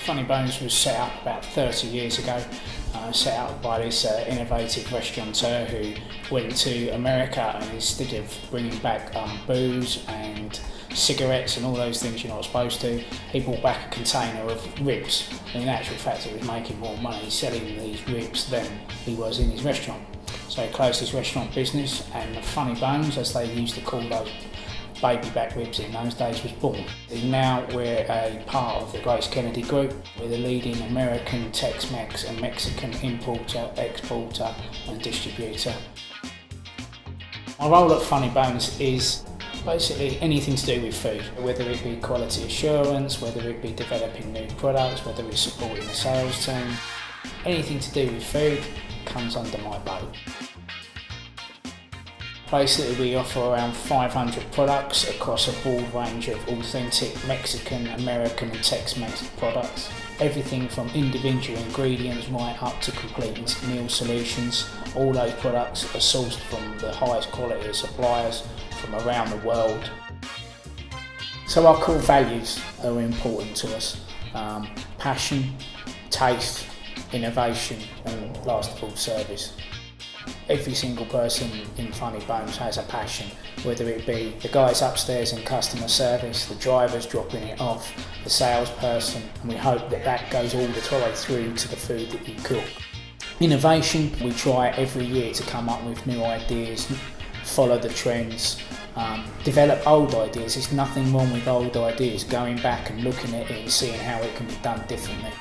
Funny Bones was set up about 30 years ago, set up by this innovative restaurateur who went to America, and instead of bringing back booze and cigarettes and all those things you're not supposed to, he brought back a container of ribs. In actual fact, he was making more money selling these ribs than he was in his restaurant. So he closed his restaurant business, and the Funny Bones, as they used to call those baby back ribs in those days, was born. Now we're a part of the Grace Kennedy Group. We're the leading American Tex-Mex and Mexican importer, exporter and distributor. My role at Funny Bones is basically anything to do with food, whether it be quality assurance, whether it be developing new products, whether it's supporting the sales team. Anything to do with food comes under my boat. Basically, we offer around 500 products across a broad range of authentic Mexican, American and Tex-Mex products. Everything from individual ingredients right up to complete meal solutions. All those products are sourced from the highest quality of suppliers from around the world. So our core values are important to us. Passion, taste, innovation and last of all service. Every single person in Funny Bones has a passion, whether it be the guys upstairs in customer service, the drivers dropping it off, the salesperson, and we hope that that goes all the way through to the food that you cook. Innovation, we try every year to come up with new ideas, follow the trends, develop old ideas. There's nothing wrong with old ideas, going back and looking at it and seeing how it can be done differently.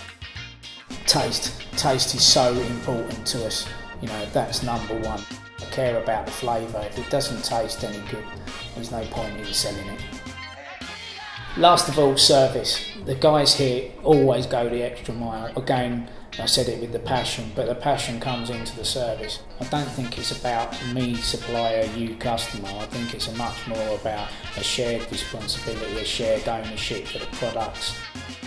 Taste is so important to us. You know, that's number one. I care about the flavour. If it doesn't taste any good, there's no point in selling it. Last of all, service. The guys here always go the extra mile. Again, I said it with the passion, but the passion comes into the service. I don't think it's about me supplier, you customer. I think it's much more about a shared responsibility, a shared ownership for the products.